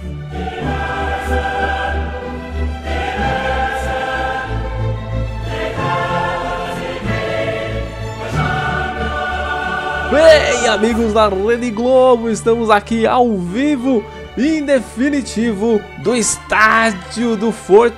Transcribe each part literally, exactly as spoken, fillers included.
Bem, amigos da Rede Globo, estamos aqui ao vivo, em definitivo, do estádio do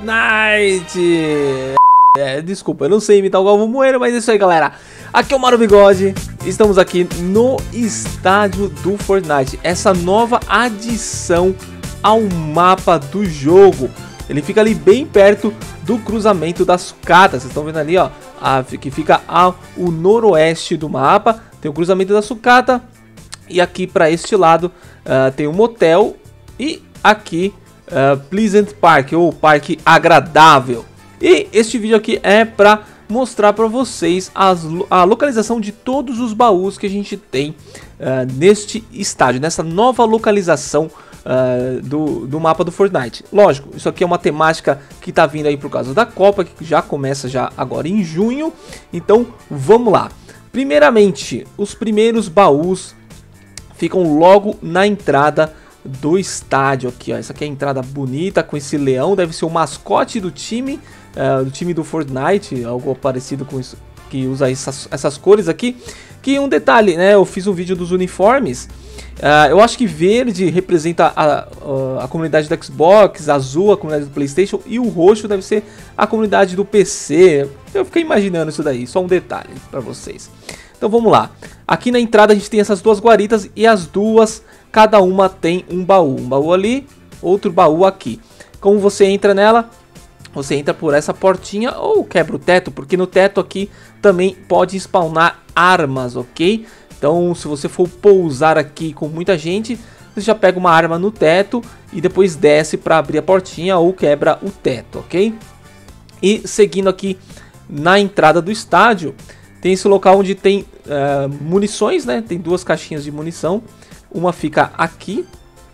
Fortnite. É, desculpa, eu não sei imitar o Galvão Bueno, mas é isso aí, galera. Aqui é o Mauro Bigode, estamos aqui no estádio do Fortnite, essa nova adição ao mapa do jogo. Ele fica ali bem perto do cruzamento da sucata. Vocês estão vendo ali, ó, a, que fica ao o noroeste do mapa. Tem o cruzamento da sucata. E aqui para este lado uh, tem um motel. E aqui uh, Pleasant Park, ou Parque Agradável. E este vídeo aqui é para mostrar para vocês as, a localização de todos os baús que a gente tem uh, neste estádio, nessa nova localização uh, do, do mapa do Fortnite. Lógico, isso aqui é uma temática que está vindo aí por causa da Copa, que já começa já agora em junho. Então vamos lá. Primeiramente, os primeiros baús ficam logo na entrada do estádio aqui, ó. Essa aqui é a entrada bonita com esse leão, deve ser o mascote do time, uh, do time do Fortnite, algo parecido com isso, que usa essas, essas cores aqui. Que um detalhe, né, eu fiz um vídeo dos uniformes, uh, eu acho que verde representa a, a, a comunidade do Xbox, azul a comunidade do PlayStation e o roxo deve ser a comunidade do P C. Eu fiquei imaginando isso daí, só um detalhe para vocês. Então vamos lá, aqui na entrada a gente tem essas duas guaritas e as duas, cada uma tem um baú, um baú ali, outro baú aqui. Como você entra nela, você entra por essa portinha ou quebra o teto, porque no teto aqui também pode spawnar armas, ok? Então se você for pousar aqui com muita gente, você já pega uma arma no teto e depois desce para abrir a portinha ou quebra o teto, ok? E seguindo aqui na entrada do estádio, tem esse local onde tem uh, munições, né? Tem duas caixinhas de munição. Uma fica aqui,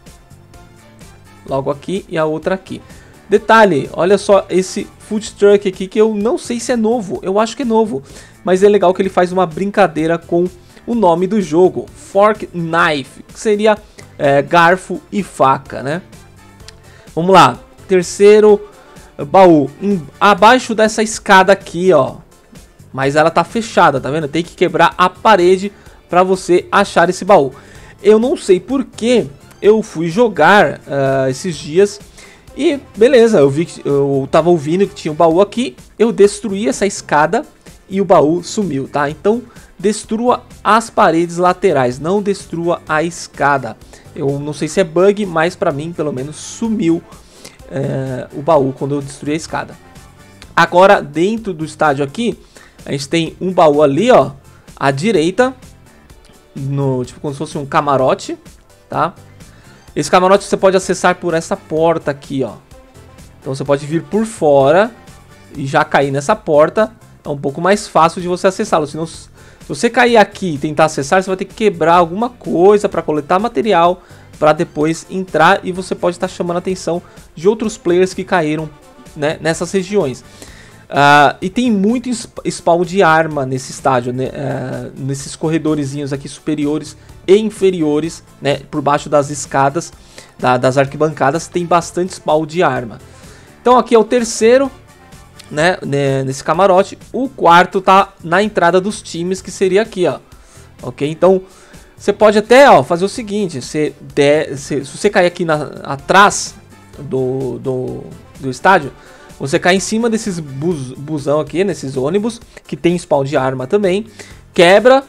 logo aqui, e a outra aqui. Detalhe, olha só esse food truck aqui que eu não sei se é novo. Eu acho que é novo, mas é legal que ele faz uma brincadeira com o nome do jogo, Fork Knife, que seria é, garfo e faca, né? Vamos lá, terceiro baú, em, abaixo dessa escada aqui, ó. Mas ela tá fechada, tá vendo? Tem que quebrar a parede para você achar esse baú. Eu não sei porque eu fui jogar uh, esses dias e beleza, eu vi que eu tava ouvindo que tinha um baú aqui, eu destruí essa escada e o baú sumiu, tá? Então destrua as paredes laterais, não destrua a escada. Eu não sei se é bug, mas para mim pelo menos sumiu uh, o baú quando eu destruí a escada. Agora dentro do estádio aqui, a gente tem um baú ali, ó, à direita, no, tipo como se fosse um camarote, tá? Esse camarote você pode acessar por essa porta aqui, ó. Então você pode vir por fora e já cair nessa porta. É um pouco mais fácil de você acessá-lo. Se, se você cair aqui e tentar acessar, você vai ter que quebrar alguma coisa para coletar material, para depois entrar, e você pode estar chamando a atenção de outros players que caíram, né, nessas regiões. Uh, e tem muito spawn de arma nesse estádio, né? uh, nesses corredorzinhos aqui superiores e inferiores, né? Por baixo das escadas, da, das arquibancadas, tem bastante spawn de arma. Então aqui é o terceiro, né? Nesse camarote. O quarto tá na entrada dos times, que seria aqui, ó. Ok? Então você pode até, ó, fazer o seguinte: você der, se, se você cair aqui na, atrás do, do, do estádio, você cai em cima desses bus, busão aqui, nesses ônibus, que tem spawn de arma também. Quebra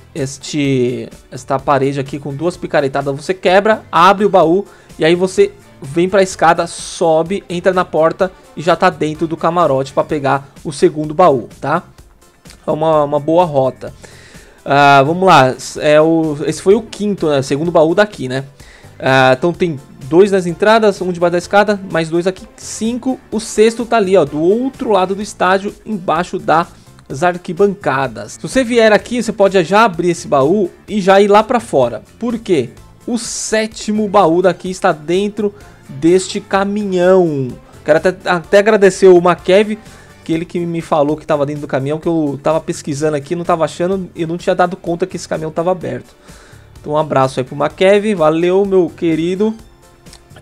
este, esta parede aqui com duas picaretadas. Você quebra, abre o baú e aí você vem para a escada, sobe, entra na porta e já tá dentro do camarote para pegar o segundo baú, tá? É uma, uma boa rota. Uh, vamos lá, é o, esse foi o quinto, né? Segundo baú daqui, né? Uh, então tem dois nas entradas, um debaixo da escada, mais dois aqui, cinco. O sexto tá ali, ó, do outro lado do estádio, embaixo das arquibancadas. Se você vier aqui, você pode já abrir esse baú e já ir lá pra fora. Por quê? O sétimo baú daqui está dentro deste caminhão. Quero até, até agradecer o Makev, que ele que me falou que estava dentro do caminhão, que eu tava pesquisando aqui, não tava achando e não tinha dado conta que esse caminhão tava aberto. Então um abraço aí pro Makev, valeu meu querido.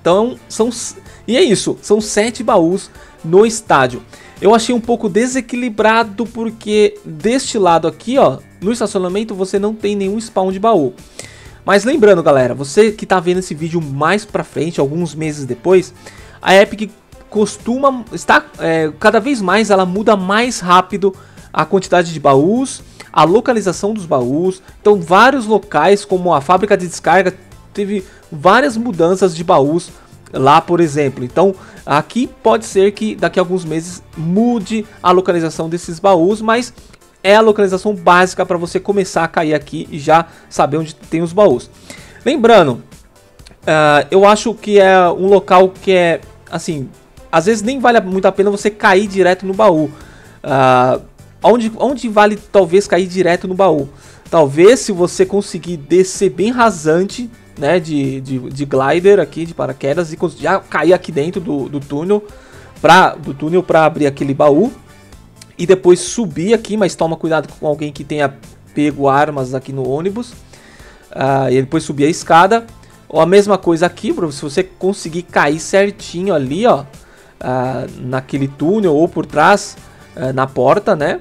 Então, são... E é isso, são sete baús no estádio. Eu achei um pouco desequilibrado porque deste lado aqui, ó, no estacionamento você não tem nenhum spawn de baú. Mas lembrando, galera, você que tá vendo esse vídeo mais pra frente, alguns meses depois, a Epic costuma estar, é, cada vez mais ela muda mais rápido a quantidade de baús, a localização dos baús. Então vários locais, como a fábrica de descarga, teve várias mudanças de baús lá, por exemplo. Então aqui pode ser que daqui a alguns meses mude a localização desses baús, mas é a localização básica para você começar a cair aqui e já saber onde tem os baús. Lembrando, uh, eu acho que é um local que é, assim, às vezes nem vale muito a pena você cair direto no baú. Uh, onde, onde vale talvez cair direto no baú? Talvez se você conseguir descer bem rasante, né, de, de, de glider aqui, de paraquedas, e já cair aqui dentro do, do túnel, pra, do túnel para abrir aquele baú. E depois subir aqui, mas toma cuidado com alguém que tenha pego armas aqui no ônibus. Uh, e depois subir a escada. Ou a mesma coisa aqui, bro, se você conseguir cair certinho ali, ó, uh, naquele túnel ou por trás, uh, na porta, né?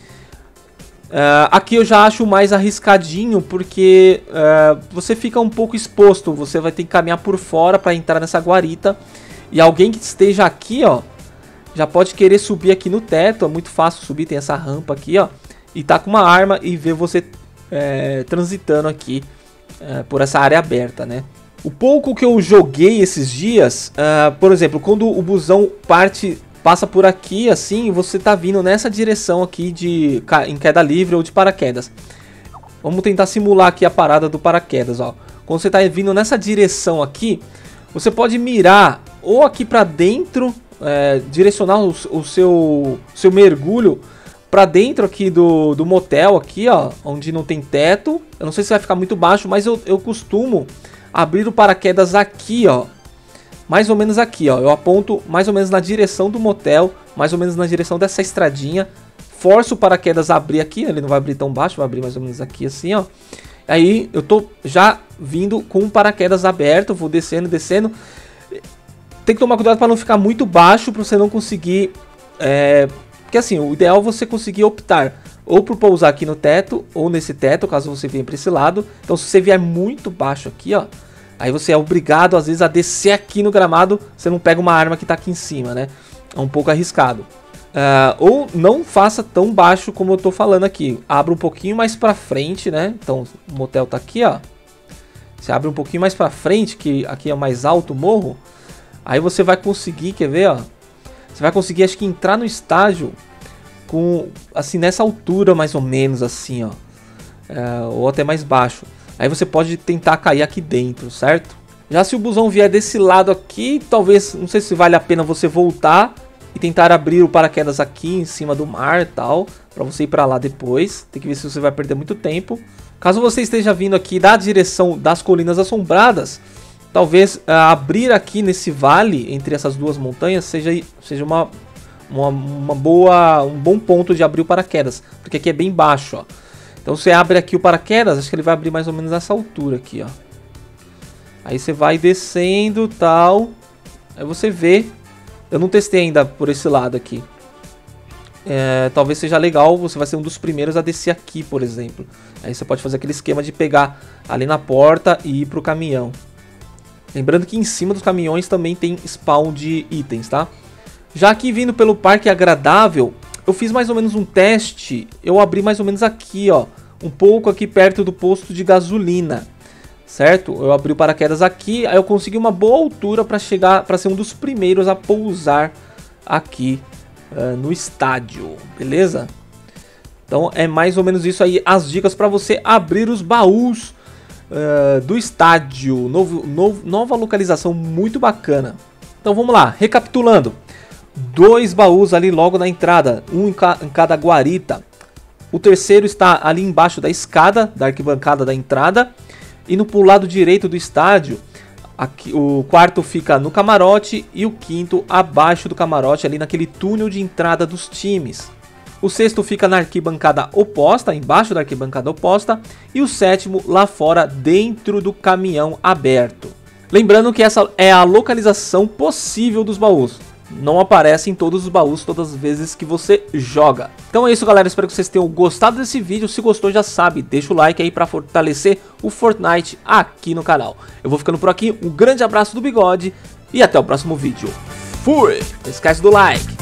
Uh, aqui eu já acho mais arriscadinho, porque uh, você fica um pouco exposto. Você vai ter que caminhar por fora para entrar nessa guarita. E alguém que esteja aqui, ó, já pode querer subir aqui no teto. É muito fácil subir, tem essa rampa aqui, ó. E tá com uma arma e ver você é, transitando aqui é, por essa área aberta, né? O pouco que eu joguei esses dias, uh, por exemplo, quando o busão parte, passa por aqui, assim, você tá vindo nessa direção aqui de em queda livre ou de paraquedas. Vamos tentar simular aqui a parada do paraquedas, ó. Quando você tá vindo nessa direção aqui, você pode mirar ou aqui pra dentro, É, direcionar o, o seu, seu mergulho para dentro aqui do, do motel aqui, ó, onde não tem teto. Eu não sei se vai ficar muito baixo, mas eu, eu costumo abrir o paraquedas aqui, ó, mais ou menos aqui, ó. Eu aponto mais ou menos na direção do motel, mais ou menos na direção dessa estradinha. Forço o paraquedas a abrir aqui, ele não vai abrir tão baixo, vai abrir mais ou menos aqui assim, ó. Aí eu tô já vindo com o paraquedas aberto, vou descendo, descendo. Tem que tomar cuidado para não ficar muito baixo, para você não conseguir... É, porque assim, o ideal é você conseguir optar ou por pousar aqui no teto, ou nesse teto, caso você venha para esse lado. Então se você vier muito baixo aqui, ó, aí você é obrigado às vezes a descer aqui no gramado, você não pega uma arma que está aqui em cima, né? É um pouco arriscado. Uh, ou não faça tão baixo como eu tô falando aqui. Abra um pouquinho mais para frente, né? Então o motel tá aqui, ó. Você abre um pouquinho mais para frente, que aqui é mais alto o morro. Aí você vai conseguir, quer ver, ó? Você vai conseguir, acho que, entrar no estágio com, assim, nessa altura mais ou menos, assim, ó. É, ou até mais baixo. Aí você pode tentar cair aqui dentro, certo? Já se o busão vier desse lado aqui, talvez, não sei se vale a pena você voltar e tentar abrir o paraquedas aqui em cima do mar e tal, pra você ir pra lá depois. Tem que ver se você vai perder muito tempo. Caso você esteja vindo aqui da direção das Colinas Assombradas, talvez uh, abrir aqui nesse vale, entre essas duas montanhas, seja, seja uma, uma, uma boa, um bom ponto de abrir o paraquedas. Porque aqui é bem baixo, ó. Então você abre aqui o paraquedas, acho que ele vai abrir mais ou menos nessa altura aqui, ó. Aí você vai descendo e tal. Aí você vê. Eu não testei ainda por esse lado aqui. É, talvez seja legal, você vai ser um dos primeiros a descer aqui, por exemplo. Aí você pode fazer aquele esquema de pegar ali na porta e ir pro caminhão. Lembrando que em cima dos caminhões também tem spawn de itens, tá? Já aqui vindo pelo Parque Agradável, eu fiz mais ou menos um teste. Eu abri mais ou menos aqui, ó. Um pouco aqui perto do posto de gasolina. Certo? Eu abri o paraquedas aqui, aí eu consegui uma boa altura para chegar, para ser um dos primeiros a pousar aqui uh, no estádio. Beleza? Então é mais ou menos isso aí, as dicas para você abrir os baús Uh, do estádio, novo, novo, nova localização muito bacana. Então vamos lá, recapitulando. Dois baús ali logo na entrada, um em, ca em cada guarita. O terceiro está ali embaixo da escada, da arquibancada da entrada. E no pro lado direito do estádio, aqui, o quarto fica no camarote e o quinto abaixo do camarote, ali naquele túnel de entrada dos times. O sexto fica na arquibancada oposta, embaixo da arquibancada oposta. E o sétimo lá fora, dentro do caminhão aberto. Lembrando que essa é a localização possível dos baús. Não aparece em todos os baús todas as vezes que você joga. Então é isso, galera, espero que vocês tenham gostado desse vídeo. Se gostou, já sabe, deixa o like aí pra fortalecer o Fortnite aqui no canal. Eu vou ficando por aqui, um grande abraço do Bigode e até o próximo vídeo. Fui! Não esquece do like.